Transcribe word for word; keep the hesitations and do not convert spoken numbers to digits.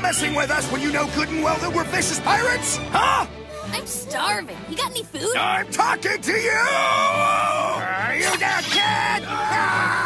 messing with us when you know good and well that we're vicious pirates? Huh? I'm starving. You got any food? I'm talking to you! Are you there, kid? Ah!